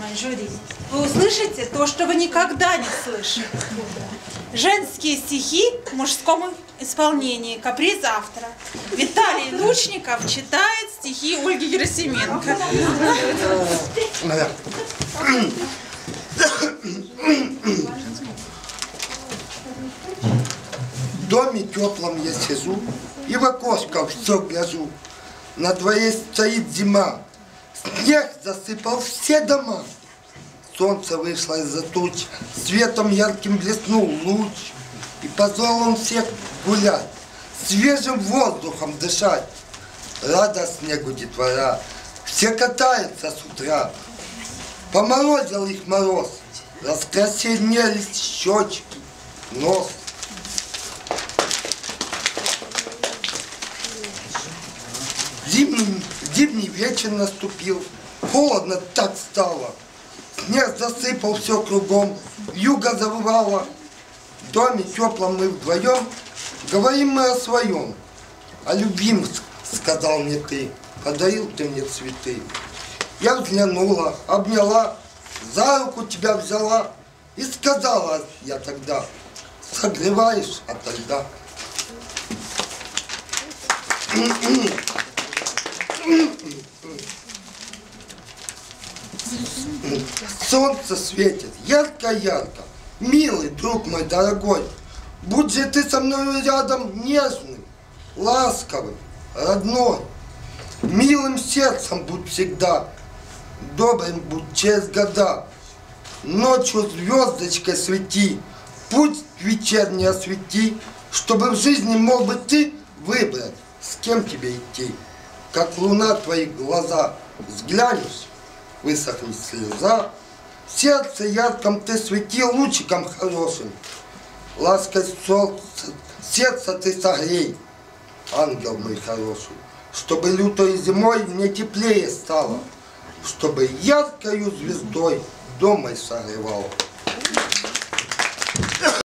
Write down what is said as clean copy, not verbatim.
уважаемое жюри, вы услышите то, что вы никогда не слышали. Женские стихи в мужском исполнении. Каприз автора. Виталий Лучников читает стихи Ольги Герасименко. В доме теплом я сижу и в окошко все гляжу. На дворе стоит зима, снег засыпал все дома. Солнце вышло из-за туч, светом ярким блеснул луч. И позвал он всех гулять, свежим воздухом дышать. Рада снегу детвора, все катаются с утра. Поморозил их мороз, раскраснелись щечки, нос. Зимний вечер наступил, холодно так стало. Снег засыпал все кругом, вьюга завывала. В доме теплом мы вдвоем, говорим мы о своем. О любимом, сказал мне ты, подарил ты мне цветы. Я взглянула, обняла, за руку тебя взяла и сказала я тогда: согреваешь ото льда. Солнце светит ярко-ярко. Милый друг мой дорогой, будь же ты со мной рядом нежным, ласковым, родной. Милым сердцем будь всегда, добрым будь через года. Ночью звездочкой свети, путь вечерний освети, чтобы в жизни мог бы ты выбрать, с кем тебе идти. Как луна твои глаза взглянешь, высохнет слеза. В сердце ярком ты свети лучиком хорошим. Лаской сердца ты согрей, ангел мой хороший. Чтобы лютой зимой мне теплее стало, чтобы яркою звездой дом мой согревал.